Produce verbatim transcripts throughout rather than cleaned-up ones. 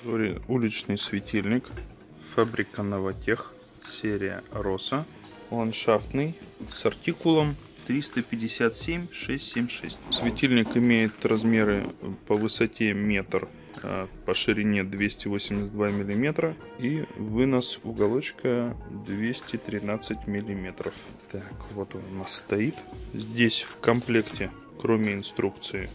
Уличный светильник, фабрика Новотех, серия Роса, ландшафтный, с артикулом триста пятьдесят семь шестьсот семьдесят шесть. Светильник имеет размеры по высоте метр, по ширине двести восемьдесят два миллиметра и вынос уголочка двести тринадцать миллиметров. Так, вот он у нас стоит. Здесь в комплекте, кроме инструкции,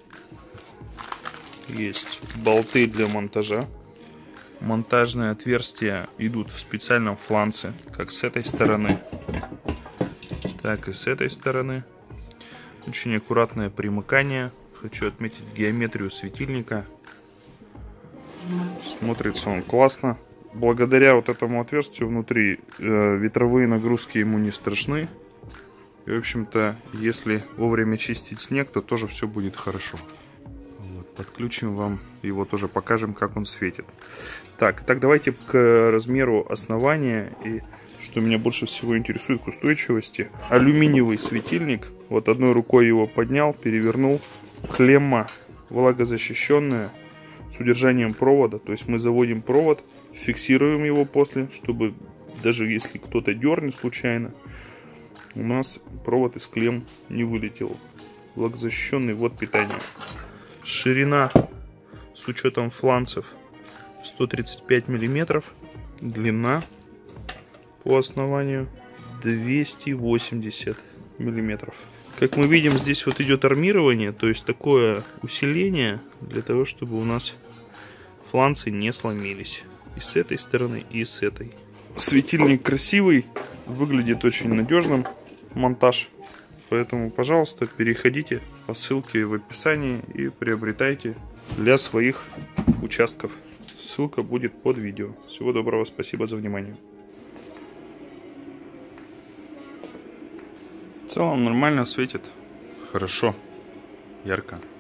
есть болты для монтажа. Монтажные отверстия идут в специальном фланце, как с этой стороны, так и с этой стороны. Очень аккуратное примыкание. Хочу отметить геометрию светильника. Смотрится он классно. Благодаря вот этому отверстию внутри э, ветровые нагрузки ему не страшны. И, в общем-то, если вовремя чистить снег, то тоже все будет хорошо. Вот, подключим вам его, тоже покажем, как он светит. Так, так давайте к размеру основания и, что меня больше всего интересует, к устойчивости. Алюминиевый светильник. Вот одной рукой его поднял, перевернул. Клемма влагозащищенная, с удержанием провода. То есть мы заводим провод, фиксируем его после, чтобы даже если кто-то дернет случайно, у нас провод из клемм не вылетел. Влагозащищенный, вот питание. Ширина с учетом фланцев сто тридцать пять миллиметров. Длина по основанию двести восемьдесят миллиметров. Как мы видим, здесь вот идет армирование, то есть такое усиление для того, чтобы у нас фланцы не сломились. И с этой стороны, и с этой. Светильник красивый, выглядит очень надежным, монтаж. Поэтому, пожалуйста, переходите по ссылке в описании и приобретайте для своих участков. Ссылка будет под видео. Всего доброго, спасибо за внимание. В целом нормально светит, хорошо, ярко.